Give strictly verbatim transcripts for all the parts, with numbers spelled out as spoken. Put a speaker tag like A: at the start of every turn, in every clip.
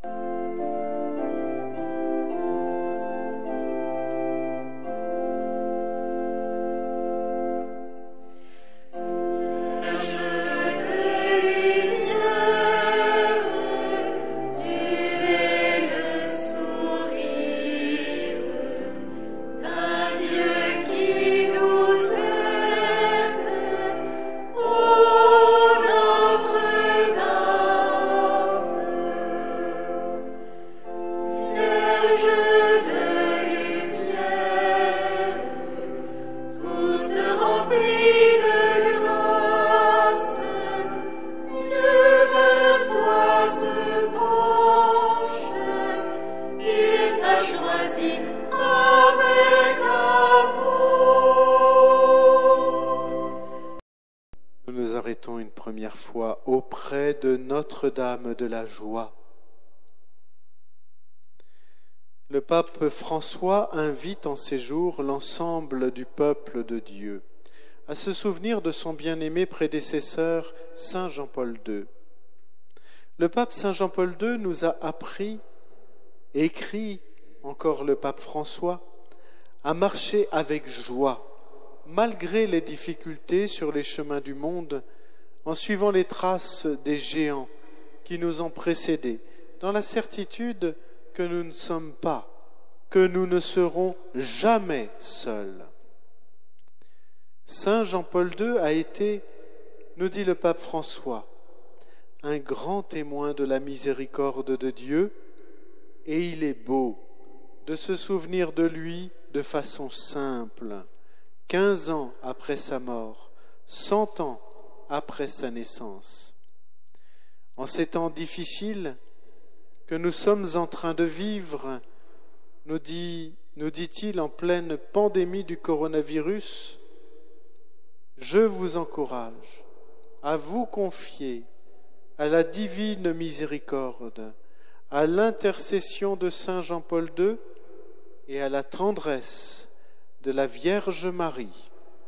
A: Fois auprès de Notre-Dame de la Joie. Le pape François invite en ces jours l'ensemble du peuple de Dieu à se souvenir de son bien-aimé prédécesseur Saint Jean-Paul deux. Le pape Saint Jean-Paul deux nous a appris, écrit encore le pape François, à marcher avec joie, malgré les difficultés sur les chemins du monde, en suivant les traces des géants qui nous ont précédés, dans la certitude que nous ne sommes pas, que nous ne serons jamais seuls. Saint Jean-Paul deux a été, nous dit le pape François, un grand témoin de la miséricorde de Dieu, et il est beau de se souvenir de lui de façon simple, quinze ans après sa mort, cent ans après sa naissance. En ces temps difficiles que nous sommes en train de vivre, nous dit, nous dit-il en pleine pandémie du coronavirus, je vous encourage à vous confier à la divine miséricorde, à l'intercession de Saint Jean-Paul deux et à la tendresse de la Vierge Marie.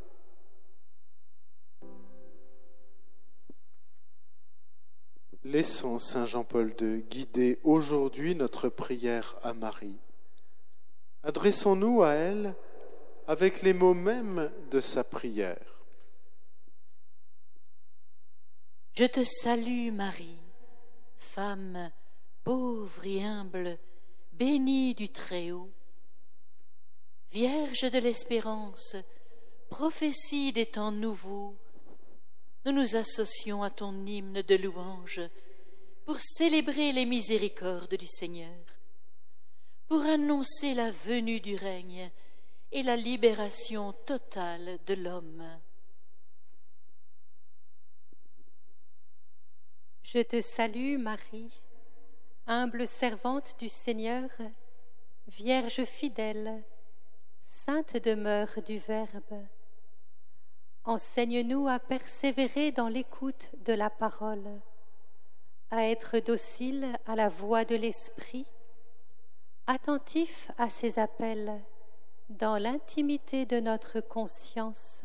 A: Laissons Saint Jean-Paul deux guider aujourd'hui notre prière à Marie. Adressons-nous à elle avec les mots mêmes de sa prière.
B: Je te salue Marie, femme pauvre et humble, bénie du Très-Haut. Vierge de l'espérance, prophétie des temps nouveaux, nous nous associons à ton hymne de louange pour célébrer les miséricordes du Seigneur, pour annoncer la venue du règne et la libération totale de l'homme.
C: Je te salue, Marie, humble servante du Seigneur, Vierge fidèle, sainte demeure du Verbe. Enseigne-nous à persévérer dans l'écoute de la parole, à être docile à la voix de l'Esprit, attentif à ses appels dans l'intimité de notre conscience.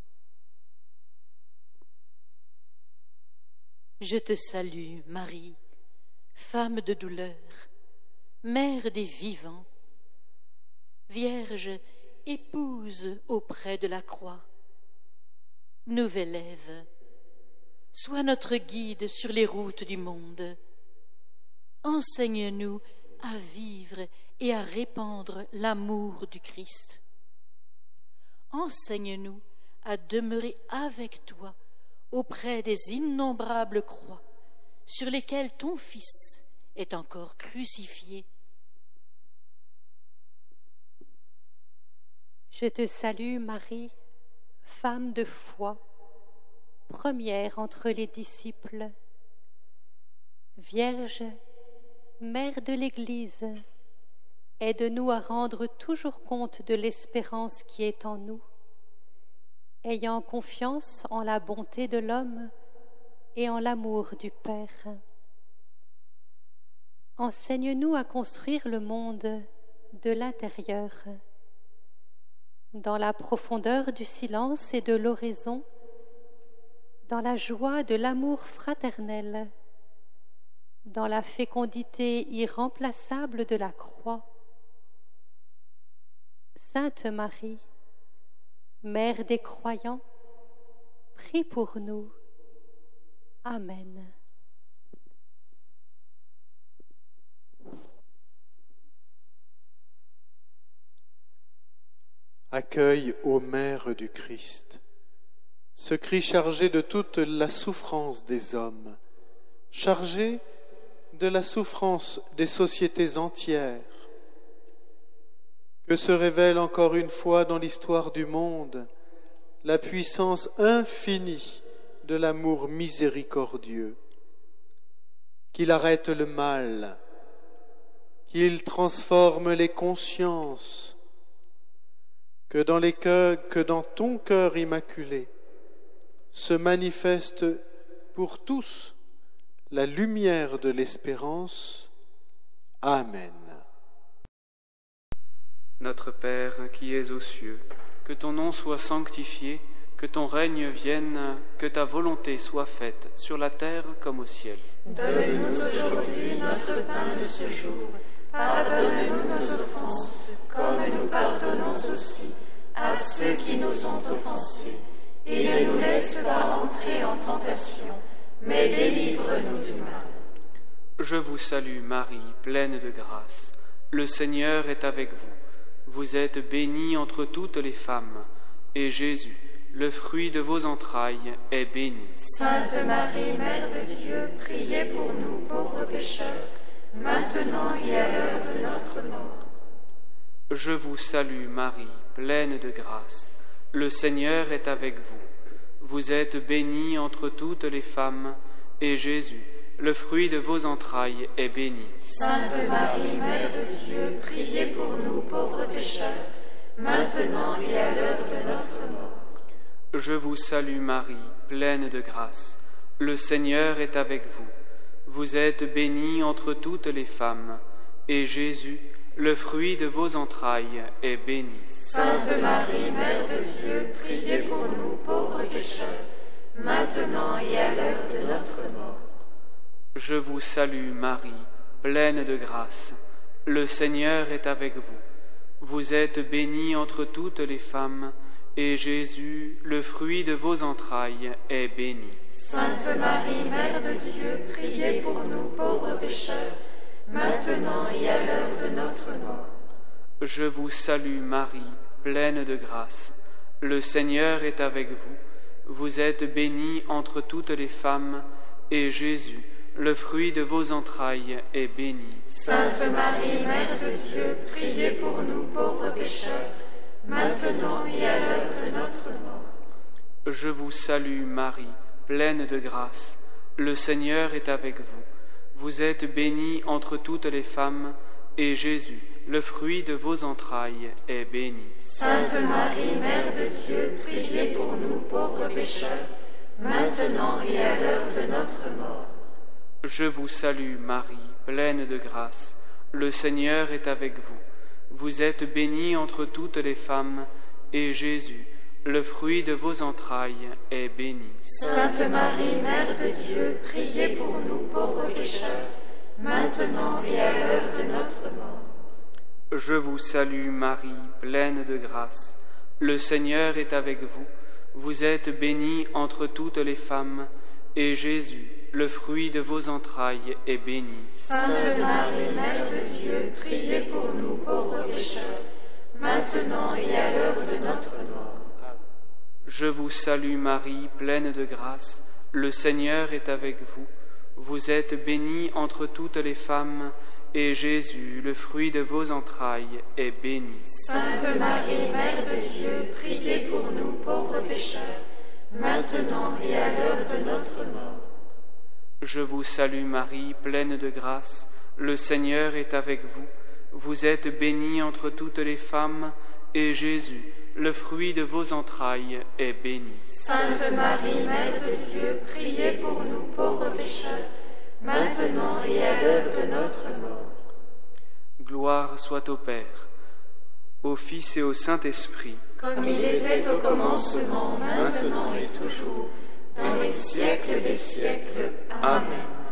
B: Je te salue, Marie, femme de douleur, mère des vivants, Vierge, épouse auprès de la croix. Nouvelle Ève, sois notre guide sur les routes du monde. Enseigne-nous à vivre et à répandre l'amour du Christ. Enseigne-nous à demeurer avec toi auprès des innombrables croix sur lesquelles ton Fils est encore crucifié.
C: Je te salue, Marie, femme de foi, première entre les disciples. Vierge, Mère de l'Église, aide-nous à rendre toujours compte de l'espérance qui est en nous, ayant confiance en la bonté de l'homme et en l'amour du Père. Enseigne-nous à construire le monde de l'intérieur, dans la profondeur du silence et de l'oraison, dans la joie de l'amour fraternel dans la fécondité irremplaçable de la croix. Sainte Marie, Mère des croyants, prie pour nous. Amen.
A: Accueille, ô Mère du Christ, ce cri chargé de toute la souffrance des hommes, chargé de la souffrance des sociétés entières, que se révèle encore une fois dans l'histoire du monde la puissance infinie de l'amour miséricordieux, qu'il arrête le mal, qu'il transforme les consciences, que dans les cœurs, que dans ton cœur immaculé se manifeste pour tous la lumière de l'espérance. Amen.
D: Notre Père qui es aux cieux, que ton nom soit sanctifié, que ton règne vienne, que ta volonté soit faite sur la terre comme au ciel.
E: Donne-nous aujourd'hui notre pain de ce jour. Pardonne-nous nos offenses, comme nous pardonnons aussi à ceux qui nous ont offensés. Et ne nous laisse pas entrer en tentation, mais délivre-nous du mal.
D: Je vous salue Marie, pleine de grâce. Le Seigneur est avec vous. Vous êtes bénie entre toutes les femmes, et Jésus, le fruit de vos entrailles, est béni.
E: Sainte Marie, Mère de Dieu, priez pour nous pauvres pécheurs, maintenant et à l'heure de notre mort.
D: Je vous salue Marie, pleine de grâce. Le Seigneur est avec vous. Vous êtes bénie entre toutes les femmes, et Jésus, le fruit de vos entrailles, est béni.
E: Sainte Marie, Mère de Dieu, priez pour nous pauvres pécheurs, maintenant et à l'heure de notre mort.
D: Je vous salue Marie, pleine de grâce. Le Seigneur est avec vous. Vous êtes bénie entre toutes les femmes, et Jésus, le fruit de vos entrailles, est béni.
E: Sainte Marie, Mère de Dieu, priez pour nous pauvres pécheurs, maintenant et à l'heure de notre mort.
D: Je vous salue Marie, pleine de grâce. Le Seigneur est avec vous. Vous êtes bénie entre toutes les femmes, et Jésus, le fruit de vos entrailles, est béni.
E: Sainte Marie, Mère de Dieu, priez pour nous pauvres pécheurs, maintenant et à l'heure de notre mort.
D: Je vous salue Marie, pleine de grâce. Le Seigneur est avec vous. Vous êtes bénie entre toutes les femmes, et Jésus, le fruit de vos entrailles, est béni.
E: Sainte Marie, Mère de Dieu, priez pour nous pauvres pécheurs, maintenant et à l'heure de notre mort.
D: Je vous salue Marie, pleine de grâce. Le Seigneur est avec vous. Vous êtes bénie entre toutes les femmes, et Jésus, le fruit de vos entrailles, est béni.
E: Sainte Marie, Mère de Dieu, priez pour nous pauvres pécheurs, maintenant et à l'heure de notre mort.
D: Je vous salue Marie, pleine de grâce. Le Seigneur est avec vous. Vous êtes bénie entre toutes les femmes, et Jésus, le fruit de vos entrailles, est béni.
E: Sainte Marie, Mère de Dieu, priez pour nous pauvres pécheurs, maintenant et à l'heure de notre mort.
D: Je vous salue Marie, pleine de grâce. Le Seigneur est avec vous. Vous êtes bénie entre toutes les femmes, et Jésus, le fruit de vos entrailles, est béni.
E: Sainte Marie, Mère de Dieu, priez pour nous pauvres pécheurs, maintenant et à l'heure de notre mort.
D: Je vous salue Marie, pleine de grâce. Le Seigneur est avec vous. Vous êtes bénie entre toutes les femmes, et Jésus, le fruit de vos entrailles, est béni.
E: Sainte Marie, Mère de Dieu, priez pour nous pauvres pécheurs, maintenant et à l'heure de notre mort.
D: Je vous salue Marie, pleine de grâce. Le Seigneur est avec vous. Vous êtes bénie entre toutes les femmes, et Jésus, le fruit de vos entrailles, est béni.
E: Sainte Marie, Mère de Dieu, priez pour nous pauvres pécheurs, maintenant et à l'heure de notre mort.
D: Gloire soit au Père, au Fils et au Saint-Esprit,
E: comme il était au commencement, maintenant et toujours, dans les siècles des siècles. Amen.